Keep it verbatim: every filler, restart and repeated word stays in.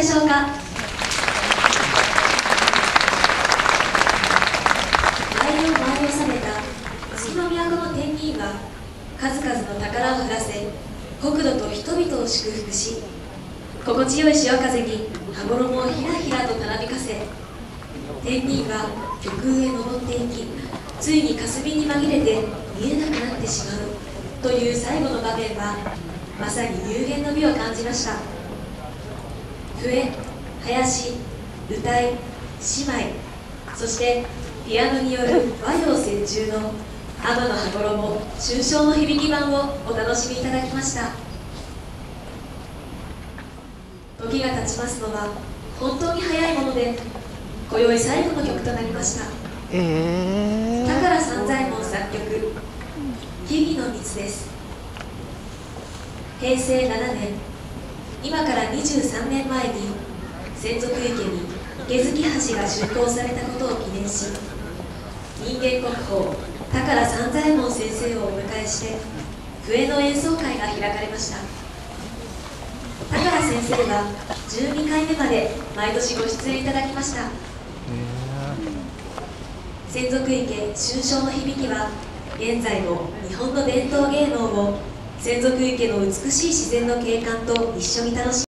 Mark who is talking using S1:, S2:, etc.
S1: しょうか。舞を舞い収めた月の都の天人は数々の宝を降らせ国土と人々を祝福し、心地よい潮風に羽衣をひらひらとたなびかせ、天人は極上へ登っていき、ついに霞に紛れて見えなくなってしまうという最後の場面はまさに幽玄の美を感じました。笛、林、歌い、姉妹、そしてピアノによる和洋折衷の天の羽衣春宵の響き版をお楽しみいただきました。時が経ちますのは本当に早いもので、今宵最後の曲となりました。
S2: えー、
S1: 宝三左衛門作曲「日々の蜜」です。へいせいななねん、今からにじゅうさんねんまえに洗足池に池月橋が竣工されたことを記念し、人間国宝宝三左衛門先生をお迎えして笛の演奏会が開かれました。宝先生はじゅうにかいめまで毎年ご出演いただきました。洗足池春宵の響きは現在の日本の伝統芸能を洗足池の美しい自然の景観と一緒に楽しみ